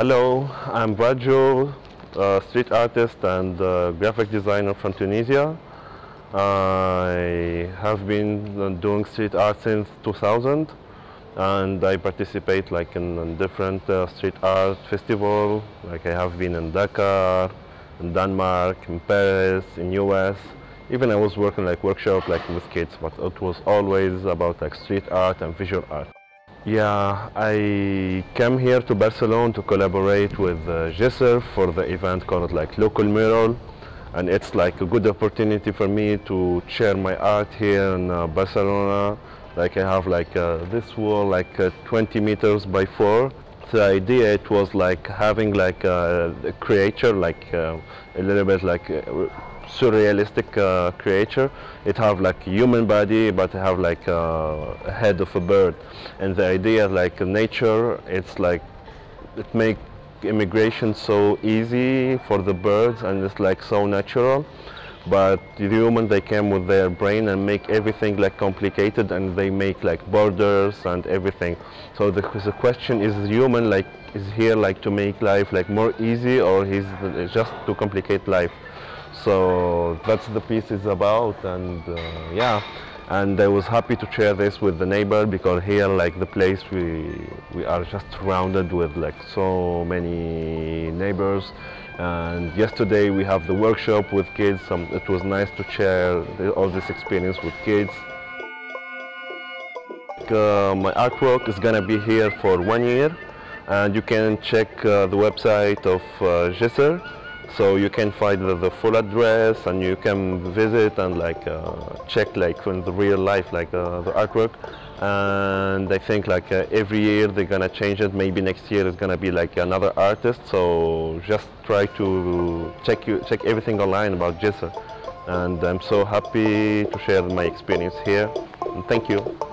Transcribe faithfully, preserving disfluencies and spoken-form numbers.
Hello, I'm Brajo, a street artist and uh, graphic designer from Tunisia. I have been doing street art since two thousand, and I participate like in, in different uh, street art festival. Like I have been in Dakar, in Denmark, in Paris, in U S. Even I was working like workshop like with kids, but it was always about like street art and visual art. Yeah, I came here to Barcelona to collaborate with uh, Jesser for the event called like Local Mural, and it's like a good opportunity for me to share my art here in uh, Barcelona. Like I have like uh, this wall like uh, twenty meters by four. The idea it was like having like uh, a creature like uh, a little bit like uh, surrealistic uh, creature. It have like human body, but it have like uh, a head of a bird. And the idea like nature, it's like it make immigration so easy for the birds, and it's like so natural. But the human, they came with their brain and make everything like complicated, and they make like borders and everything. So the, the question is, human like is here like to make life like more easy, or he's just to complicate life? So that's the piece is about, and uh, yeah, and I was happy to share this with the neighbor, because here like the place we we are just surrounded with like so many neighbors. And yesterday we have the workshop with kids. Um, it was nice to share the, all this experience with kids. Uh, my artwork is gonna be here for one year, and you can check uh, the website of uh, Jesser. So you can find the, the full address, and you can visit and like uh, check like in the real life like uh, the artwork. And I think like uh, every year they're gonna change it. Maybe next year it's gonna be like another artist. So just try to check you check everything online about Jesser. And I'm so happy to share my experience here. And thank you.